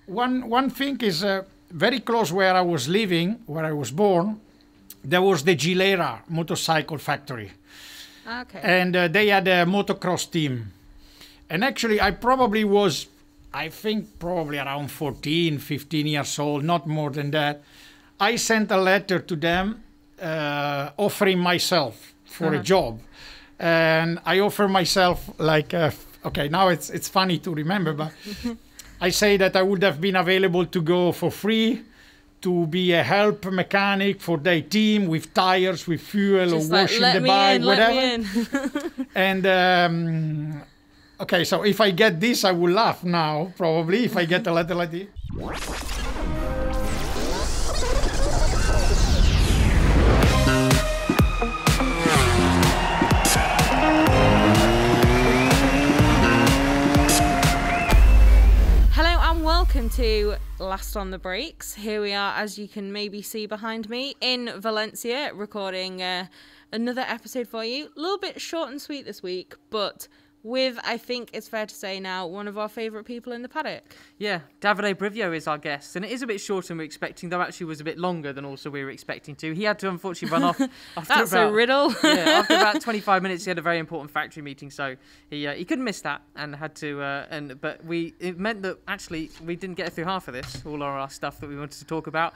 One thing is very close where I was living, where I was born. There was the Gilera motorcycle factory. Okay. And they had a motocross team. And actually, I probably was, I think, probably around 14, 15 years old, not more than that. I sent a letter to them offering myself for a job. And I offer myself like, okay, now it's funny to remember, but I say that I would have been available to go for free, to be a help mechanic for their team with tires, with fuel, Just or like, washing let the me bike, in, whatever. Let me in. And okay, so if I get this, I will laugh now, probably, if I get a letter like this. Welcome to Last on the Brakes. Here we are, as you can maybe see behind me, in Valencia, recording another episode for you. A little bit short and sweet this week, but with, I think it's fair to say now, one of our favourite people in the paddock. Yeah, Davide Brivio is our guest, and it is a bit shorter than we were expecting, though actually was a bit longer than also we were expecting to. He had to unfortunately run off after That's a riddle. Yeah, after about 25 minutes, he had a very important factory meeting, so he couldn't miss that and had to. But it meant that actually we didn't get through half of this, all our stuff that we wanted to talk about.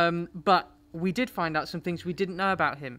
But we did find out some things we didn't know about him.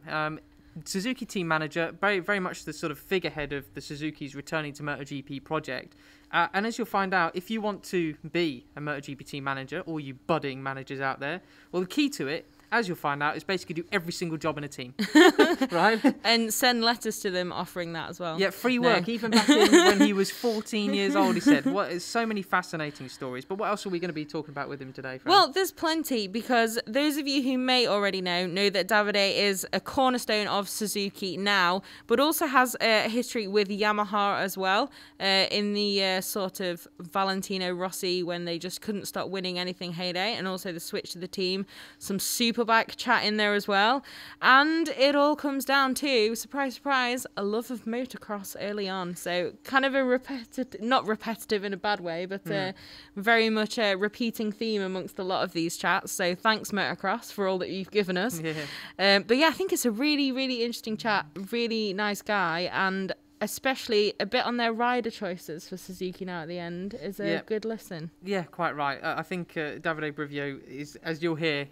Suzuki Team Manager, very, very much the sort of figurehead of the Suzuki's returning to MotoGP project. And as you'll find out, if you want to be a MotoGP Team Manager, or you budding managers out there, well, the key to it, as you'll find out, is basically do every single job in a team, right? And send letters to them offering that as well. Yeah, free work, even back in when he was 14 years old, he said. So many fascinating stories. But what else are we going to be talking about with him today, Fran? Well, there's plenty, because those of you who may already know that Davide is a cornerstone of Suzuki now, but also has a history with Yamaha as well, in the sort of Valentino Rossi, when they just couldn't stop winning anything heyday, and also the switch to the team, some Superbike chat in there as well. And it all comes down to, surprise, surprise, a love of motocross early on. So kind of a not repetitive in a bad way, but very much a repeating theme amongst a lot of these chats. So thanks, motocross, for all that you've given us. Yeah. But yeah, I think it's a really, really interesting chat. Really nice guy, and especially a bit on their rider choices for Suzuki now at the end is a good listen. Yeah, quite right. I think Davide Brivio is, as you'll hear,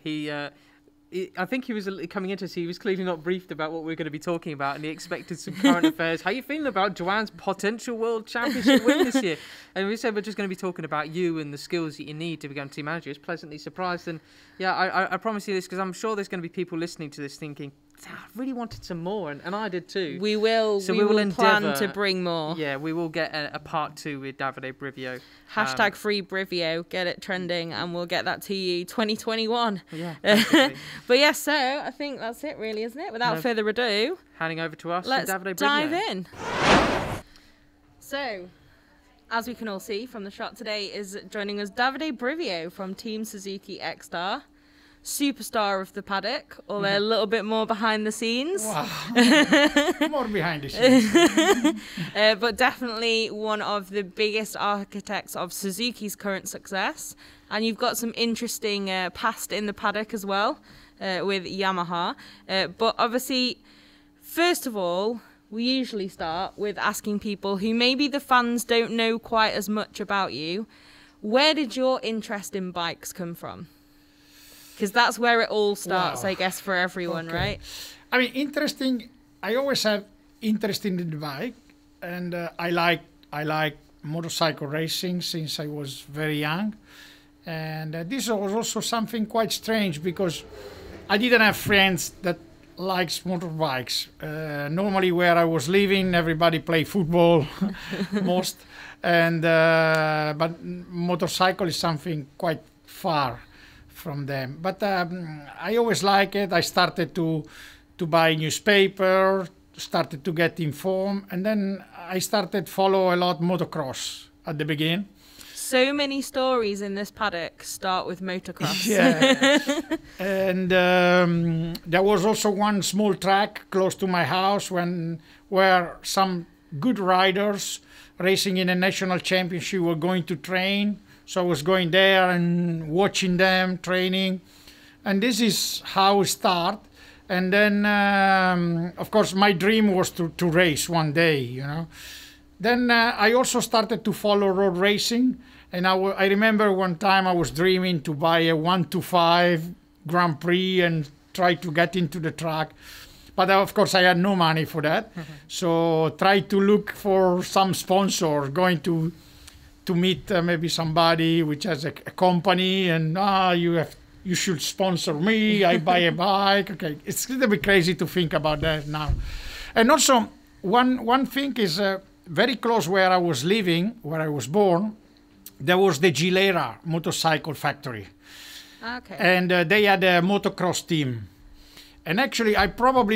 I think he was coming into this, he was clearly not briefed about what we're going to be talking about, and he expected some current affairs. How are you feeling about Joanne's potential World Championship win this year? And we said we're just going to be talking about you and the skills that you need to become team manager. He was pleasantly surprised. And yeah, I promise you this, because I'm sure there's going to be people listening to this thinking, I really wanted some more, and I did too. We will plan to bring more. Yeah, we will get a part 2 with Davide Brivio. Hashtag free Brivio, get it trending, and we'll get that to you 2021. Yeah, but yes, so I think that's it really, isn't it? Without further ado, handing over to us, let's Davide Brivio. dive in. So, as we can all see from the shot today, is joining us Davide Brivio from Team Suzuki X-Star. Superstar of the paddock, although a little bit more behind the scenes. Wow. More behind the scenes. But definitely one of the biggest architects of Suzuki's current success. And you've got some interesting past in the paddock as well with Yamaha. But obviously, first of all, we usually start with asking people who maybe the fans don't know quite as much about you, where did your interest in bikes come from? Because that's where it all starts, I guess, for everyone, right? I mean, interesting. I always have interest in the bike, and I like motorcycle racing since I was very young. And this was also something quite strange, because I didn't have friends that likes motorbikes. Normally, where I was living, everybody played football, most, and but motorcycle is something quite far from them. But I always like it. I started to buy newspaper, started to get informed, and then I started follow a lot motocross at the beginning. So many stories in this paddock start with motocross. Yeah. And there was also one small track close to my house where some good riders racing in a national championship were going to train So I was going there and watching them training, and this is how it started. And then, of course, my dream was to race one day, you know. Then I also started to follow road racing, and I remember one time I was dreaming to buy a 125 Grand Prix and try to get into the track. But of course, I had no money for that. So try to look for some sponsor, going to meet maybe somebody which has a company, and you should sponsor me. I buy a bike. Okay, it's a little bit crazy to think about that now. And also, one thing is very close where I was living, where I was born, there was the Gilera motorcycle factory. Okay. And they had a motocross team. And actually, I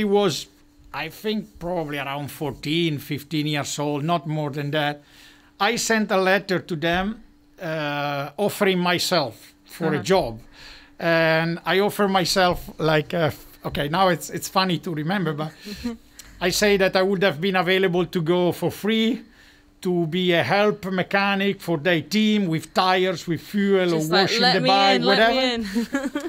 think probably around 14, 15 years old, not more than that. I sent a letter to them offering myself for a job. And I offer myself like, okay, now it's funny to remember, but I say that I would have been available to go for free, to be a help mechanic for their team with tires, with fuel, Just or washing the bike, whatever.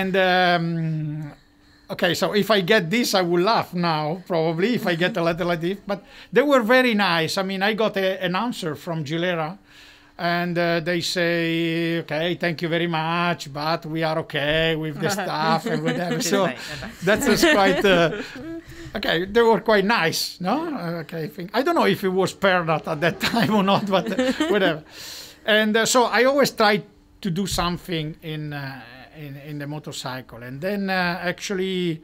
And okay, so if I get this, I will laugh now, probably, if I get a letter like this. But they were very nice. I mean, I got an answer from Gilera, and they say, okay, thank you very much, but we are okay with the stuff and whatever. So that was quite, okay, they were quite nice, no? Okay, I don't know if it was paired at that time or not, but whatever. And so I always try to do something in the motorcycle. And then actually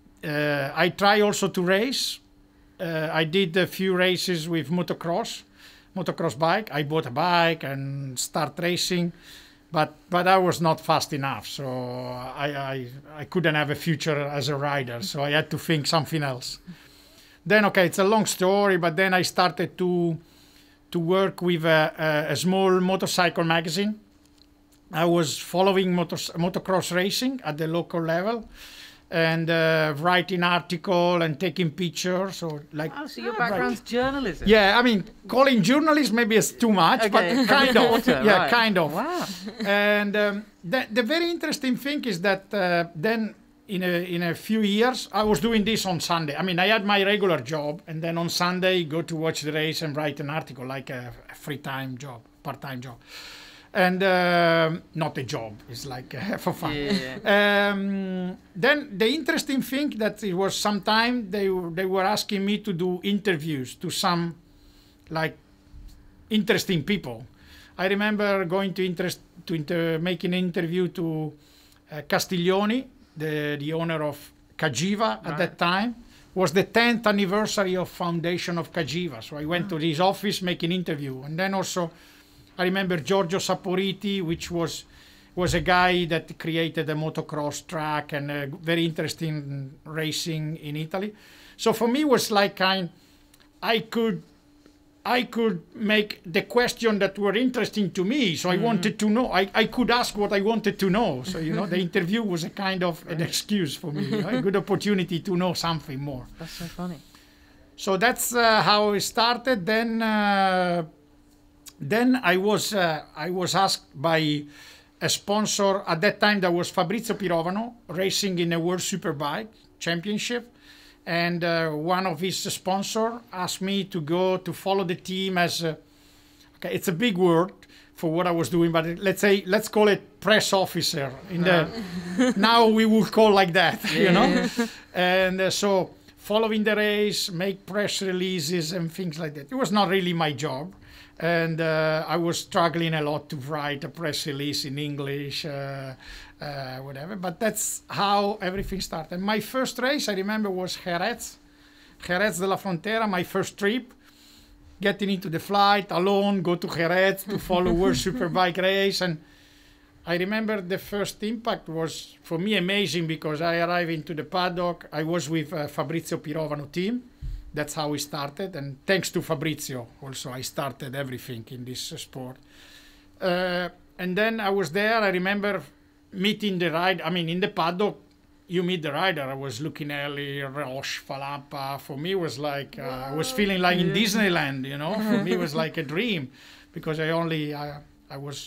I try also to race. I did a few races with motocross bike. I bought a bike and start racing, but I was not fast enough, so I couldn't have a future as a rider, so I had to think something else. Then, okay, it's a long story, but then I started to work with a small motorcycle magazine. I was following motocross racing at the local level, and writing article and taking pictures. So your background's journalism. Yeah, I mean, calling journalist maybe is too much, okay. But kind of. Yeah, right. Kind of. Wow. And the very interesting thing is that then in a few years, I was doing this on Sunday. I mean, I had my regular job, and then on Sunday, go to watch the race and write an article, like a free-time job, part-time job. And not a job, it's like for fun. Yeah. Then the interesting thing that it was sometime they were asking me to do interviews to some like interesting people. I remember going to make an interview to Castiglioni, the owner of Cagiva at that time. It was the 10th anniversary of foundation of Cagiva. So I went to his office, make an interview. And then also I remember Giorgio Saporiti, which was a guy that created a motocross track and very interesting racing in Italy. So for me, it was like I could make the question that were interesting to me. So I wanted to know. I could ask what I wanted to know. So the interview was a kind of an excuse for me, a good opportunity to know something more. That's so funny. So that's how it started. Then I was asked by a sponsor at that time. That was Fabrizio Pirovano, racing in a World Superbike Championship, and one of his sponsors asked me to go to follow the team as okay, it's a big word for what I was doing, but let's call it press officer. Now we would call like that, And so following the race, make press releases and things like that. It was not really my job. And I was struggling a lot to write a press release in English, whatever. But that's how everything started. My first race, I remember, was Jerez de la Frontera, my first trip. Getting into the flight alone, go to Jerez to follow World Superbike race. And I remember the first impact was, for me, amazing, because I arrived into the paddock. I was with Fabrizio Pirovano team. That's how we started, and thanks to Fabrizio also I started everything in this sport. And then I was there. I remember meeting the rider. I mean, in the paddock, you meet the rider. I was Lucchinelli, Roche, Falappa. For me, it was like I was feeling like in Disneyland. For me, it was like a dream, because I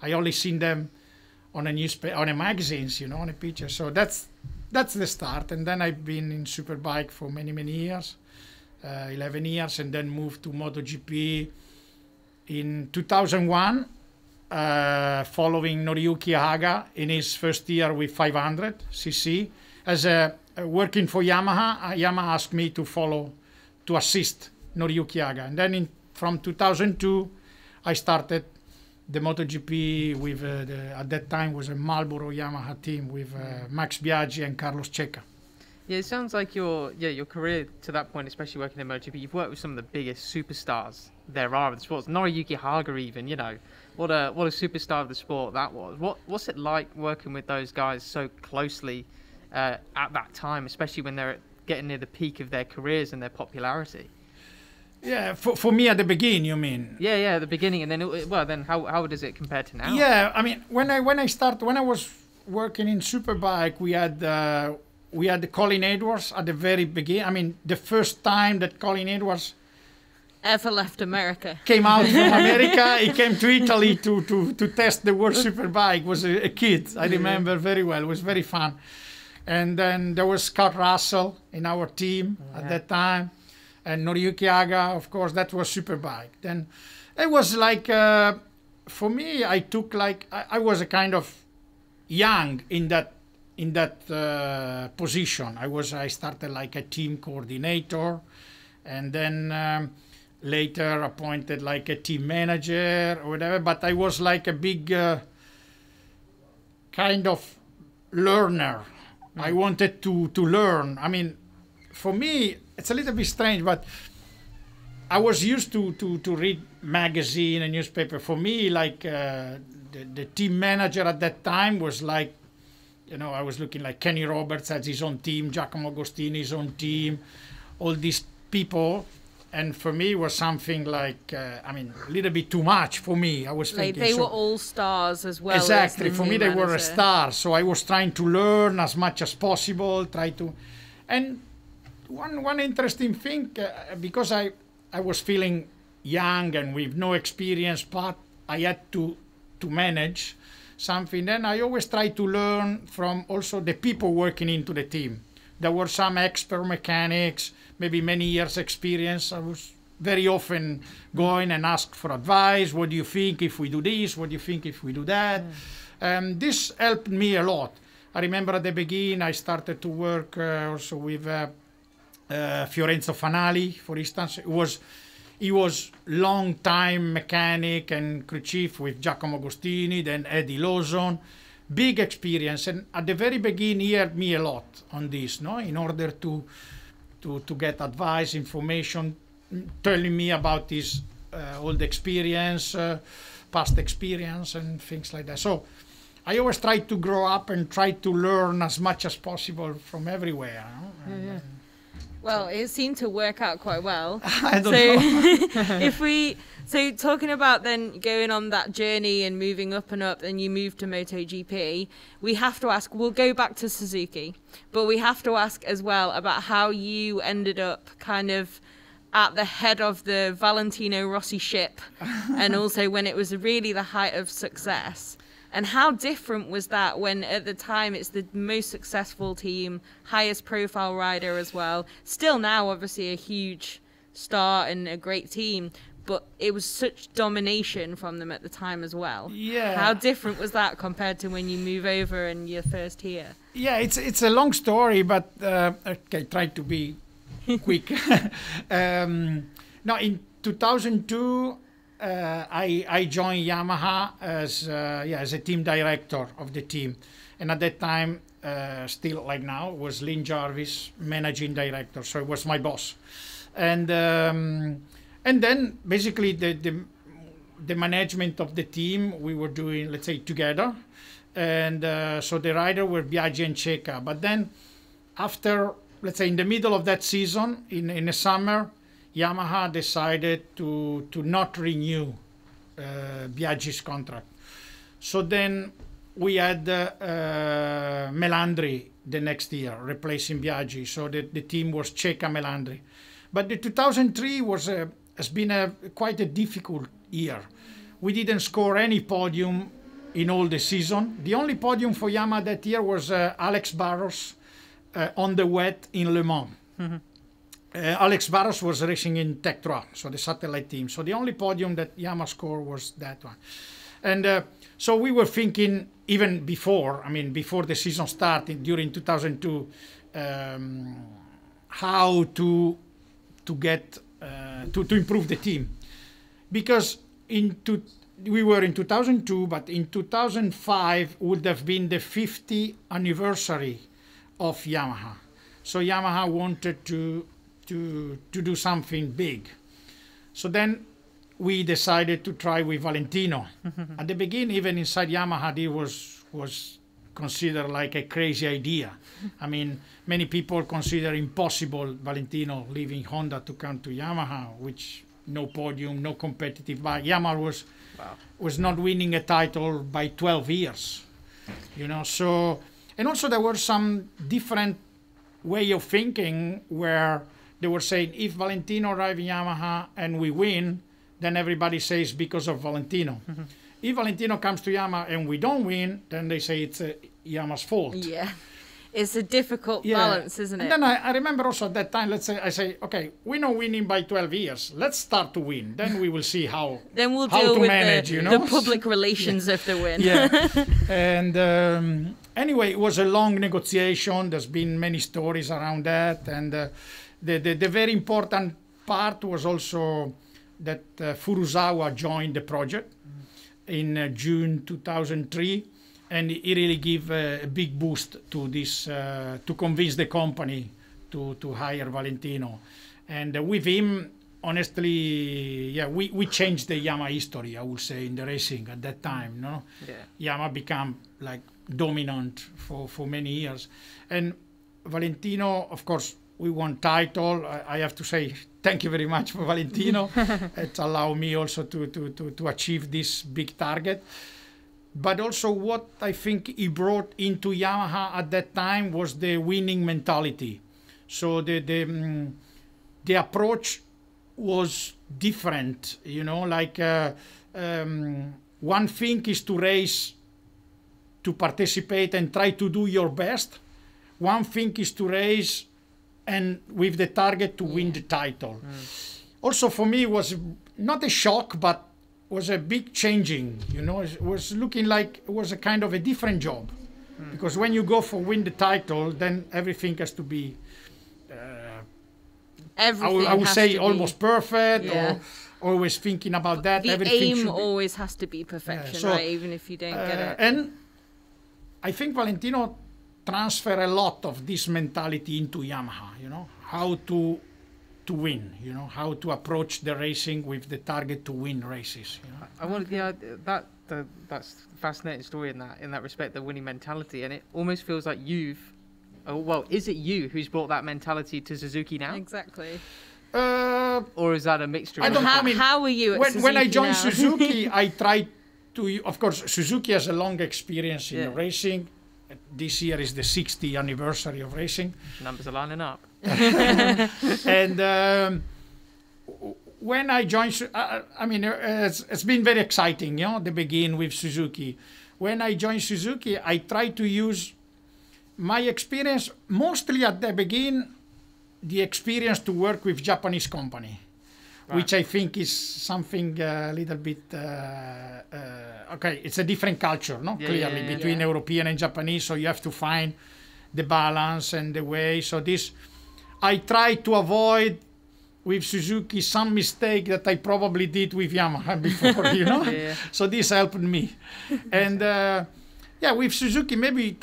I only seen them on a newspaper, on a magazines, you know, on a picture. So that's the start. And then I've been in Superbike for many years, 11 years, and then moved to MotoGP in 2001, following Noriyuki Haga in his first year with 500 cc. As working for Yamaha, Yamaha asked me to assist Noriyuki Haga. And then from 2002, I started the MotoGP with, at that time was a Marlboro Yamaha team with Max Biaggi and Carlos Checa. Yeah, it sounds like your career to that point, especially working in MotoGP, you've worked with some of the biggest superstars there are of the sport. Noriyuki Haga even, you know, what a superstar of the sport that was. What's it like working with those guys so closely at that time, especially when they're getting near the peak of their careers and their popularity? Yeah, for me at the beginning, you mean? Yeah, at the beginning, and then then how does it compare to now? Yeah, I mean, when I was working in Superbike, we had the Colin Edwards at the very beginning. I mean, the first time that Colin Edwards ever left America came out from America, he came to Italy to test the World Superbike. Was a kid, I remember very well. It was very fun. And then there was Scott Russell in our team at that time, and Noriyuki Haga, of course, that was Superbike. Then it was like, for me, I took like, I was a kind of young in that position. I started like a team coordinator, and then later appointed like a team manager or whatever. But I was like a big kind of learner. I wanted to learn. I mean, for me, it's a little bit strange, but I was used to read magazine and newspaper. For me, like the team manager at that time was like, you know, I was looking like Kenny Roberts has his own team, Giacomo Agostini his own team, all these people. And for me, it was something like, a little bit too much for me. I was thinking. They were all stars as well. Exactly. For me, they were a star. So I was trying to learn as much as possible, And one interesting thing, because I was feeling young and with no experience, but I had to manage something. Then I always try to learn from also the people working into the team. There were some expert mechanics, maybe many years experience. I was very often going and ask for advice. What do you think if we do this? What do you think if we do that? This helped me a lot. I remember at the beginning I started to work also with Fiorenzo Fanali, for instance. He was long time mechanic and crew chief with Giacomo Agostini, then Eddie Lawson. Big experience, and at the very beginning he helped me a lot on this, no? In order to get advice, information, telling me about his old experience, past experience, and things like that. So I always try to grow up and try to learn as much as possible from everywhere. No? Yeah. Well, it seemed to work out quite well. I don't know. So talking about then going on that journey and moving up and up, and you moved to MotoGP, we have to ask, we'll go back to Suzuki, but we have to ask as well about how you ended up kind of at the head of the Valentino Rossi ship, and also when it was really the height of success. And how different was that when at the time it's the most successful team, highest profile rider as well. Still now obviously a huge star and a great team, but it was such domination from them at the time as well. Yeah. How different was that compared to when you move over and you're first here? Yeah, it's a long story, but okay, try to be quick. Now in 2002, I joined Yamaha as a team director of the team, and at that time, still like now, was Lynn Jarvis managing director, so it was my boss, and then basically the management of the team we were doing, let's say, together, and so the rider were Biaggi and Checa, but then after, let's say, in the middle of that season, in the summer, Yamaha decided to not renew Biaggi's contract. So then we had Melandri the next year, replacing Biaggi. So the team was Checa Melandri. But the 2003 has been quite a difficult year. We didn't score any podium in all the season. The only podium for Yamaha that year was Alex Barros on the wet in Le Mans. Alex Barros was racing in Tech 3, so the satellite team. So the only podium that Yamaha scored was that one. And so we were thinking, even before, before the season started, during 2002, how to get to improve the team. Because we were in 2002, but in 2005 would have been the 50th anniversary of Yamaha. So Yamaha wanted to do something big. So then we decided to try with Valentino. At the beginning, even inside Yamaha, it was considered like a crazy idea. Many people consider impossible Valentino leaving Honda to come to Yamaha, which no podium, no competitive bike. Yamaha was not winning a title by 12 years, So, and also there were some different way of thinking where they were saying if Valentino arrives in Yamaha and we win, then everybody says because of Valentino. If Valentino comes to Yamaha and we don't win, then they say it's Yamaha's fault. Yeah. It's a difficult balance, isn't it? And then I remember also at that time, I say, okay, we're not winning by 12 years. Let's start to win. Then we will see how then we'll deal with manage, the public relations of the win. Yeah. And anyway, it was a long negotiation. There's been many stories around that. And the very important part was also that Furusawa joined the project in June 2003. And it really gave a big boost to this, to convince the company to hire Valentino. And with him, honestly, we changed the Yamaha history, I would say, in the racing at that time. No, Yamaha became like dominant for many years. And Valentino, of course, we won title. I have to say thank you very much for Valentino. It allowed me also to achieve this big target. But also what I think he brought into Yamaha at that time was the winning mentality. So the approach was different, one thing is to race, to participate and try to do your best. One thing is to race and with the target to win the title. Also for me it was not a shock, but was a big changing, it was looking like it was a kind of a different job. Because when you go for win the title, then everything has to be, I would say almost perfect, or always thinking about that. The aim always has to be perfection, right? Even if you don't get it. And I think Valentino transferred a lot of this mentality into Yamaha, how to win, how to approach the racing with the target to win races. I wanted, that's a fascinating story in that respect, the winning mentality, and it almost feels like is it you who's brought that mentality to Suzuki now? Exactly. Or is that a mixture? How are you at Suzuki when I joined now? Suzuki, I tried to, of course, Suzuki has a long experience in racing. This year is the 60th anniversary of racing. Numbers are lining up. And when I joined, it's been very exciting, the begin with Suzuki. When I joined Suzuki, I tried to use my experience, mostly at the beginning, the experience to work with Japanese company, which I think is something a little bit, it's a different culture, clearly, between European and Japanese, so you have to find the balance and the way. So this, I try to avoid with Suzuki some mistake that I probably did with Yamaha before, So this helped me. And with Suzuki, maybe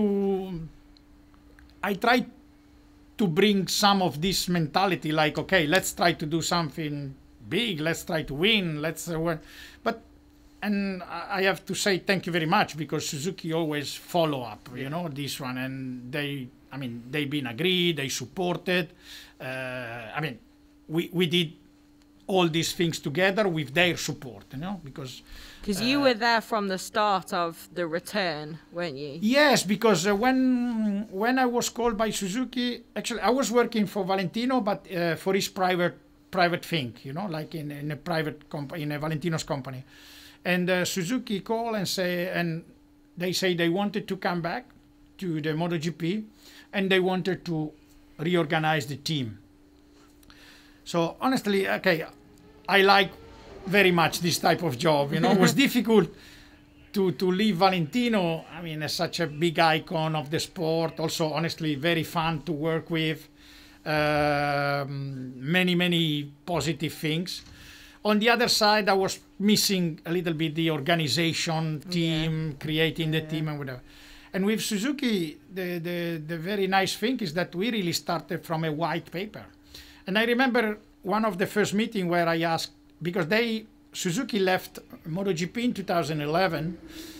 I try to bring some of this mentality, like, okay, let's try to do something big, let's try to win, and I have to say thank you very much, because Suzuki always follow up, this one, and they've been agreed, they supported. We did all these things together with their support, because you were there from the start of the return, weren't you? Yes, because when I was called by Suzuki, actually I was working for Valentino, but for his private thing, like in a private company, in a Valentino's company. And Suzuki call and they say they wanted to come back to the MotoGP, and they wanted to reorganize the team. So honestly, okay, I like very much this type of job. You know, it was difficult to leave Valentino. I mean, as such a big icon of the sport. Also, honestly, very fun to work with. Many positive things. On the other side, I was missing a little bit the organization, team, creating the team and whatever. And with Suzuki, the very nice thing is that we really started from a white paper. And I remember one of the first meeting where I asked, because Suzuki left MotoGP in 2011,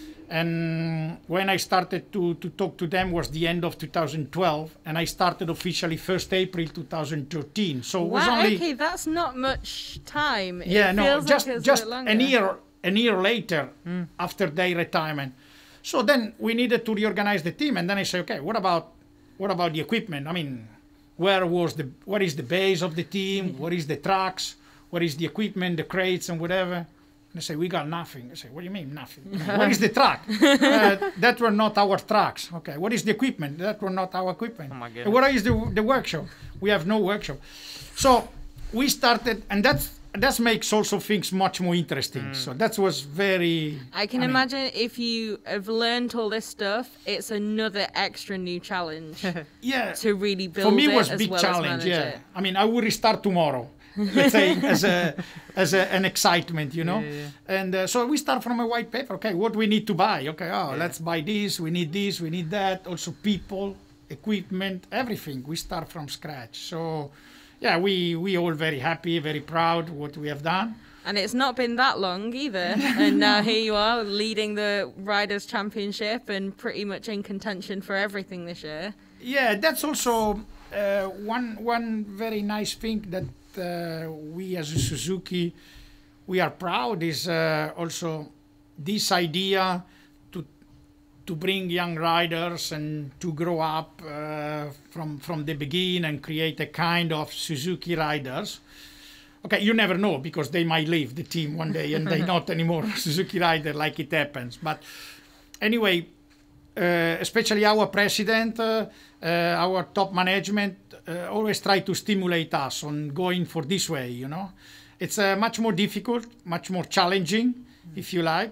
and when I started to talk to them was the end of 2012, and I started officially 1st April 2013. So it was only... Okay, that's not much time. Yeah, no, just a a year later after their retirement. So then we needed to reorganize the team, and then I say, okay, what about the equipment? I mean, what is the base of the team? What is the tracks? What is the equipment, the crates and whatever? And they say, we got nothing. I say, what do you mean nothing? What is the track? That were not our tracks. Okay, what is the equipment? That were not our equipment. Oh my goodness. And what is the workshop? We have no workshop. So we started, and that makes also things much more interesting. So that was very... I can imagine if you have learned all this stuff, it's another extra new challenge Yeah. to really build For me, it was as a big well challenge, as manage yeah. it. I mean, I would restart tomorrow, let's say, as an excitement, you know. Yeah. And so we start from a white paper. Okay, what we need to buy? Okay, let's buy this. We need that. Also, people, equipment, everything. We start from scratch. So, yeah, we all very happy, very proud what we have done. And it's not been that long either. And now here you are leading the Riders' Championship and pretty much in contention for everything this year. Yeah, that's also one very nice thing that we as a Suzuki, we are proud is also this idea to bring young riders and to grow up from the beginning and create a kind of Suzuki riders. Okay, you never know because they might leave the team one day and they're not anymore Suzuki rider like it happens. But anyway, especially our president, our top management always try to stimulate us on going for this way, you know. It's much more difficult, much more challenging, if you like.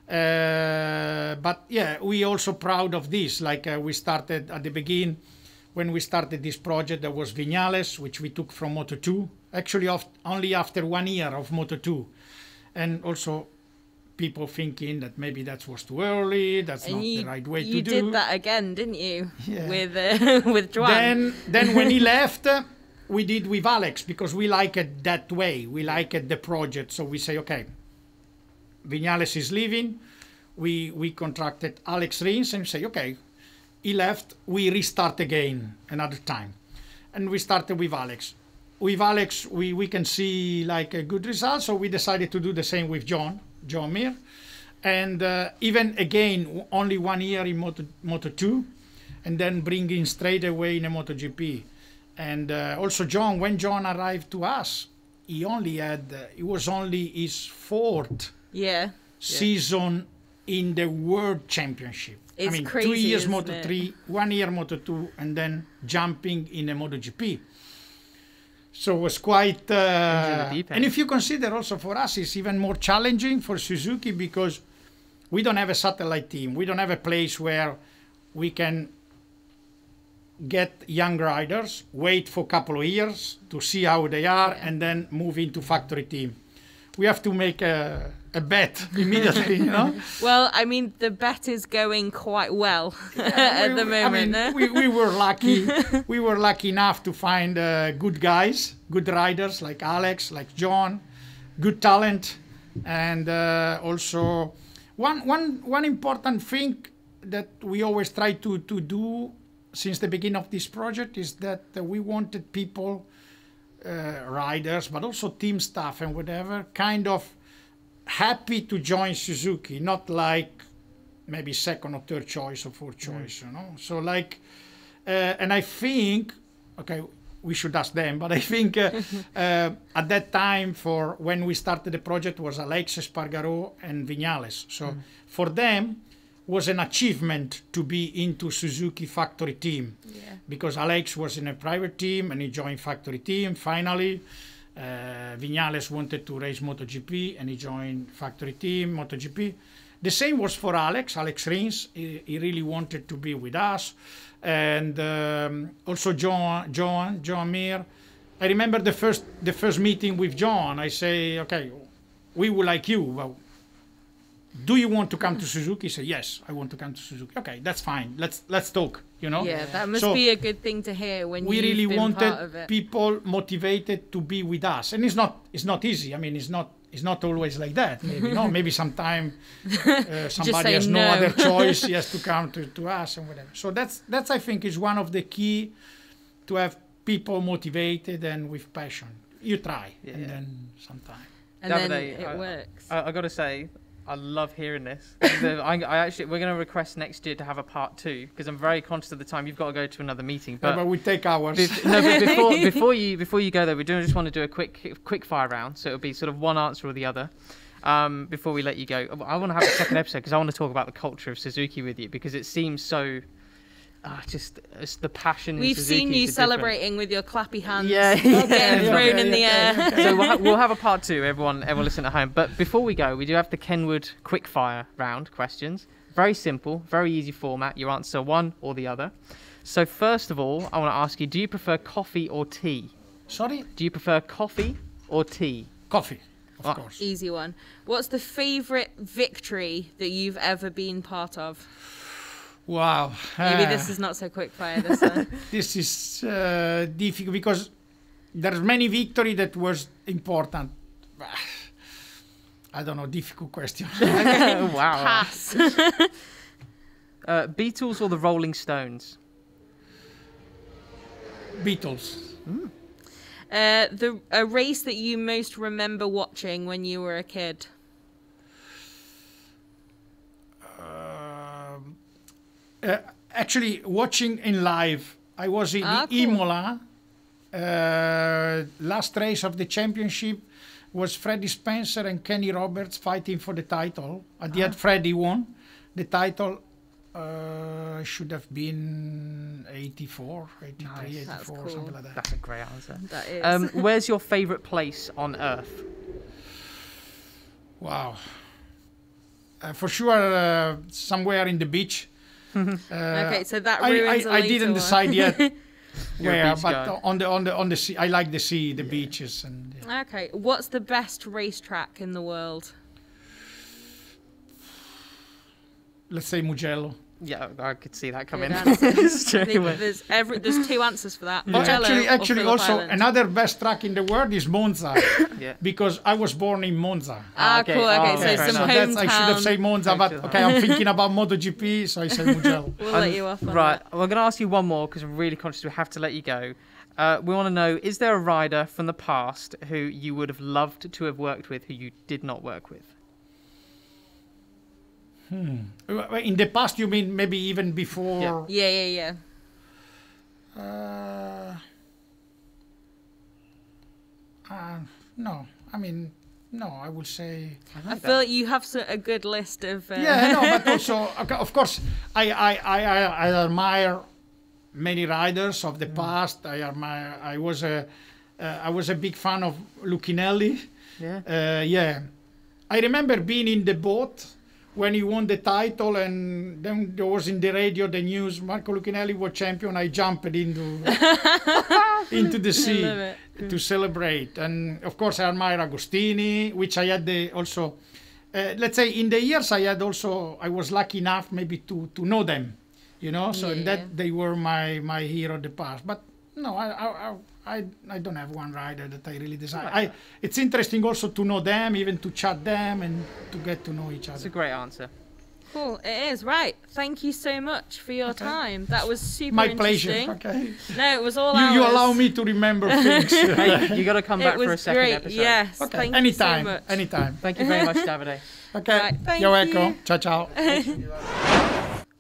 But yeah, we also proud of this. Like we started at the beginning, when we started this project, there was Viñales, which we took from Moto2, actually only after 1 year of Moto2. And also people thinking that maybe that was too early, that's not the right way to do. You did that again, didn't you? Yeah. With Joan. Then when he left, we did with Alex because we like it that way. We like it, the project. So we say, okay, Viñales is leaving. We contracted Alex Rins and say, okay, he left. We restart again another time. And we started with Alex. With Alex, we can see like a good result. So we decided to do the same with John Mir. And even again, only 1 year in Moto2 and then bringing straight away in a MotoGP. And also John, when John arrived to us, he was only his fourth season in the World Championship. It's I mean, crazy, 2 years isn't Moto3, 1 year Moto2, and then jumping in a MotoGP. So it was quite... and if you consider also for us, it's even more challenging for Suzuki because we don't have a satellite team. We don't have a place where we can get young riders, wait for a couple of years to see how they are, and then move into factory team. We have to make a bet immediately, you know? Well, I mean, the bet is going quite well at the moment. I mean, we were lucky. We were lucky enough to find good guys, good riders like Alex, like John, good talent. And also one important thing that we always try to do since the beginning of this project is that we wanted people, riders, but also team staff and whatever, kind of happy to join Suzuki, not like maybe second or third choice or fourth choice, you know. So like, and I think, okay, we should ask them. But I think at that time, for when we started the project, was Alex Espargaro and Viñales. So for them, was an achievement to be into Suzuki factory team, because Alex was in a private team and he joined factory team. Finally, Viñales wanted to race MotoGP and he joined factory team MotoGP. The same was for Alex Rins. He really wanted to be with us. And also Joan Mir. I remember the first meeting with John. I say, okay, we would like you. Well, do you want to come to Suzuki? He said, yes, I want to come to Suzuki. Okay, that's fine. Let's talk. You know. Yeah, that must be a good thing to hear when we you've really been part of wanted it. people motivated to be with us, and it's not easy. I mean, it's not always like that. Maybe maybe sometime somebody has no other choice. He has to come to us and whatever. So that's I think is one of the key to have people motivated and with passion. You try, and then sometime. And Davide, then it works. I got to say, I love hearing this. I actually, we're going to request next year to have a part 2 because I'm very conscious of the time. You've got to go to another meeting. But we take hours. Before you go there, we just want to do a quick fire round. So it'll be sort of one answer or the other. Before we let you go, I want to have a second episode because I want to talk about the culture of Suzuki with you because it seems so. Just it's the passion. We've seen you celebrating with your clappy hands, getting thrown in the air. So we'll have a part 2. Everyone listen at home. But before we go, we do have the Kenwood quickfire round questions. Very simple, very easy format. You answer one or the other. So first of all, I want to ask you: do you prefer coffee or tea? Sorry? Do you prefer coffee or tea? Coffee, of course. Easy one. What's the favourite victory that you've ever been part of? Wow. Maybe this is not so quick fire this one. This is difficult because there's many victory that was important. I don't know, difficult question. Wow. Pass. Beatles or the Rolling Stones? Beatles. A race that you most remember watching when you were a kid? Actually, watching in live, I was in Cool. Imola. Last race of the championship was Freddie Spencer and Kenny Roberts fighting for the title. At the end, Freddie won. The title should have been 84, 83, Nice. 84, That's cool. something like that. That's a great answer. That is. Where's your favourite place on Earth? Wow. For sure, somewhere in the beach. Okay, so that ruins a I later didn't one. decide yet You're a where, beach but guy. on the sea. I like the sea, the beaches, and Okay, what's the best racetrack in the world? let's say Mugello. Yeah, I could see that Good coming. answer. Straight I think away. there's 2 answers for that. Oh, Mugello or actually, Phillip also Island. another best track in the world is Monza, Yeah. because I was born in Monza. Okay. Cool. Okay, Oh, so okay, some So fair hometown. I should have said Monza, but okay, I'm thinking about MotoGP, so I say Mugello. We'll let you off on Right, that. we're going to ask you one more because I'm really conscious we have to let you go. We want to know, is there a rider from the past who you would have loved to have worked with who you did not work with? In the past, you mean maybe even before? Yeah. No, I mean, no, I would say. I feel like you have a good list of. Yeah, no, but also, okay, of course, I admire many riders of the past. I was a big fan of Lucinelli. Yeah. Yeah, I remember being in the boat when he won the title, and then there was in the radio the news Marco Lucinelli was champion. I jumped into the sea to celebrate, and of course I admire Agostini, which I had also. Let's say in the years I was lucky enough maybe to know them, you know. So in that they were my hero of the past. But no, I don't have one rider that I really desire. It's interesting also to know them, even to chat them and to get to know each other. That's a great answer. Cool, it is. Right, thank you so much for your time. That was super My interesting. pleasure. Okay. No, it was all You ours. allow me to remember things. Hey, you got to come back It for a was second great. episode. Yes, Okay. thank Anytime. you so much. Anytime. Thank you very much, Davide. Okay. Right, thank You're you. welcome. Ciao, ciao.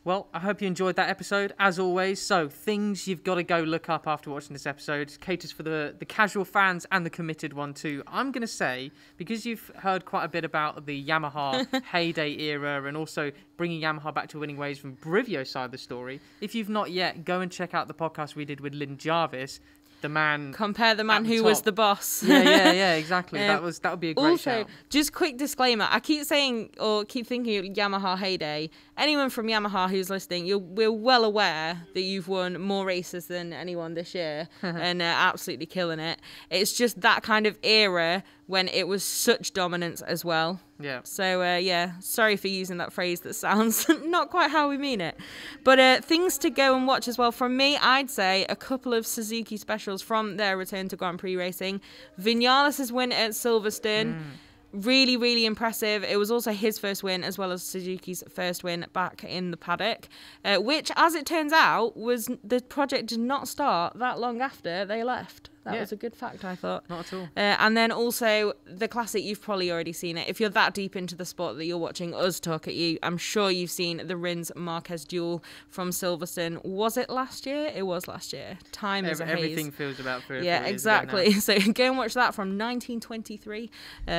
Well, I hope you enjoyed that episode, as always. So, things you've got to go look up after watching this episode. Caters for the casual fans and the committed one too. I'm going to say, because you've heard quite a bit about the Yamaha heyday era and also bringing Yamaha back to winning ways from Brivio's side of the story, if you've not yet, go and check out the podcast we did with Lynn Jarvis. The man, compare the man who was the boss. yeah, exactly. That would be a great also, shout. just quick disclaimer. I keep saying or keep thinking of Yamaha heyday. Anyone from Yamaha who's listening, we're well aware that you've won more races than anyone this year and absolutely killing it. It's just that kind of era when it was such dominance as well. Yeah. So, sorry for using that phrase that sounds not quite how we mean it. But things to go and watch as well. From me, I'd say a couple of Suzuki specials from their return to Grand Prix racing. Vinales' win at Silverstone. Really, really impressive. It was also his first win as well as Suzuki's first win back in the paddock, which, as it turns out, was the project did not start that long after they left. That was a good fact, I thought. Not at all. And then also the classic, you've probably already seen it. If you're that deep into the sport that you're watching us talk at you, I'm sure you've seen the Rins-Marquez duel from Silverstone. Was it last year? It was last year. Time is a haze. Everything feels about 3 or 4 Yeah, years exactly. ago now. So go and watch that from 1923.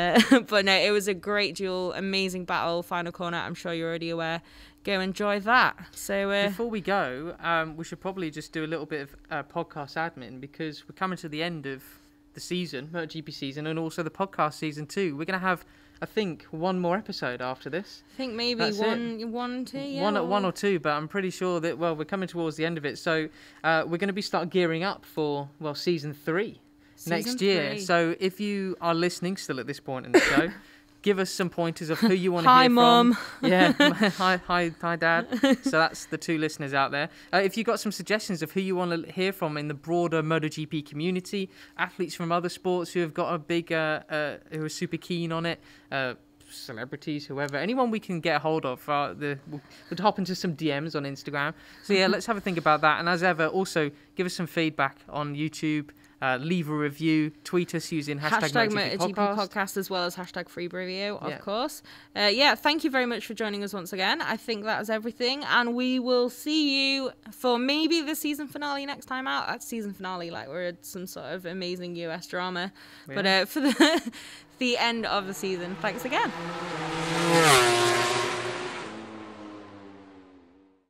But no, it was a great duel, amazing battle, final corner. I'm sure you're already aware. Go enjoy that. So before we go, we should probably just do a little bit of podcast admin because we're coming to the end of the season, MotoGP season, and also the podcast season too. We're going to have, I think, one more episode after this. I think maybe one, two, yeah. One or two, but I'm pretty sure that, we're coming towards the end of it. So we're going to be start gearing up for, season 3 next year. 3. So if you are listening still at this point in the show, give us some pointers of who you want to hear Hi, Mum. from. Yeah, hi, Dad. So that's the 2 listeners out there. If you've got some suggestions of who you want to hear from in the broader MotoGP community, athletes from other sports who have got a big, who are super keen on it, celebrities, whoever, anyone we can get a hold of, we'll hop into some DMs on Instagram. So yeah, let's have a think about that. And as ever, also give us some feedback on YouTube. Leave a review, tweet us using hashtag MotoGP podcast as well as hashtag FreeBrivio, of course. Thank you very much for joining us once again. I think that is everything, and we will see you for maybe the season finale next time out. That's season finale, like we're at some sort of amazing US drama. Yeah. But for the end of the season, thanks again.